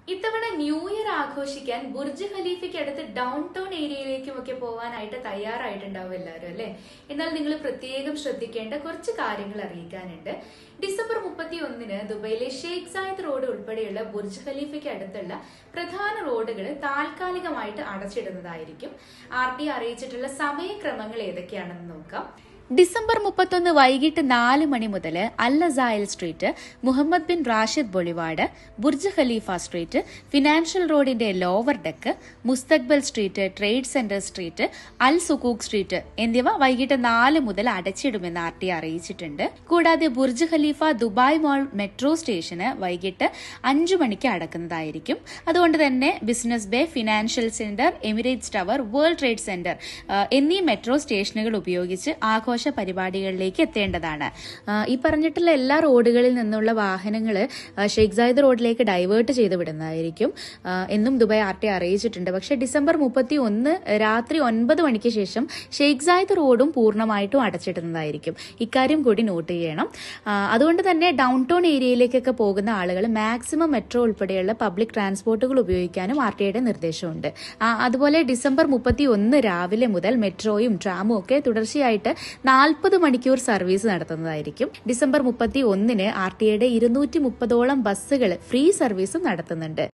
ഇത്തവണ new year ആഘോഷിക്കാൻ Burj ഖലീഫയ്ക്ക് അടുത്ത് ഡൗൺ ടൗൺ ഏരിയയിലേക്കും ഒക്കെ പോകാനായിട്ട് തയ്യാറായിട്ടുണ്ടാവും എല്ലാവരും അല്ലെ. എന്നാൽ നിങ്ങൾ പ്രത്യേകം ശ്രദ്ധിക്കേണ്ട കുറച്ച് കാര്യങ്ങൾ അറിയിക്കാനുണ്ട്. ഡിസംബർ 31 ദുബൈയിലെ ഷെയ്ഖ് സായിദ് റോഡ് ഉൾപ്പെടെയുള്ള ബുർജ് ഖലീഫയ്ക്ക് അടുത്തുള്ള പ്രധാന റോഡുകൾ താൽക്കാലികമായിട്ട് അടച്ചിടുന്നതായിരിക്കും. RT അറിയിച്ചിട്ടുള്ള സമയക്രമങ്ങൾ ഏതൊക്കെയാണെന്ന് നോക്കാം. ഡിസംബർ 31 വൈകിട്ട് 4 മണി മുതൽ Al Asayel Street, Mohammed bin Rashid Boulevard, Burj Khalifa Street, financial റോഡിന്റെ lower deck, Mustaqbal Street, Trade Centre Street, Al Sukook Street എന്നിവ വൈകിട്ട് 4 മുതൽ അടച്ചിടുമെന്ന് RT അറിയിച്ചിട്ടുണ്ട്. കൂടാതെ Burj Khalifa Dubai Mall metro സ്റ്റേഷന് വൈകിട്ട് 5 മണിക്ക് അടക്കുന്നതായിരിക്കും. അതുകൊണ്ട് തന്നെ Business Bay, Financial Centre, Emirates Towers, World Trade Centre എന്നീ മെട്രോ സ്റ്റേഷനുകൾ ഉപയോഗിച്ച് ആഘോഷ പരിപാടികളിലേക്ക് എത്തേണ്ടതാണ്. ഈ പറഞ്ഞിട്ടുള്ള എല്ലാ റോഡുകളിൽ നിന്നുള്ള വാഹനങ്ങൾ ഷെയ്ഖ് സായിദ് റോഡിലേക്ക് ഡൈവേർട്ട് ചെയ്ത് വിടുന്നതായിരിക്കും എന്നും ദുബായ് RT അറിയിച്ചിട്ടുണ്ട്. പക്ഷേ ഡിസംബർ 31 രാത്രി 9 മണിക്ക് ശേഷം ഷെയ്ഖ് സായിദ് റോഡും പൂർണ്ണമായിട്ടും അടച്ചിടുന്നതായിരിക്കും. ഇക്കാര്യം കൂടി നോട്ട് ചെയ്യണം. അതുകൊണ്ട് തന്നെ ഡൗൺ ടൗൺ ഏരിയയിലേക്കൊക്കെ പോകുന്ന ആളുകൾ മാക്സിമം മെട്രോ ഉൾപ്പെടെയുള്ള പബ്ലിക് ട്രാൻസ്പോർട്ടുകൾ ഉപയോഗിക്കാനും RTയുടെ നിർദ്ദേശമുണ്ട്. അതുപോലെ ഡിസംബർ 31 രാവിലെ മുതൽ മെട്രോയും ട്രാമും ഒക്കെ തുടർച്ചയായിട്ട് 40 മണിക്കൂർ സർവീസ് നടത്തുന്നതായിരിക്കും. ഡിസംബർ 31 RTയുടെ 230ഓളം ബസ്സുകൾ ഫ്രീ സർവീസും നടത്തുന്നുണ്ട്.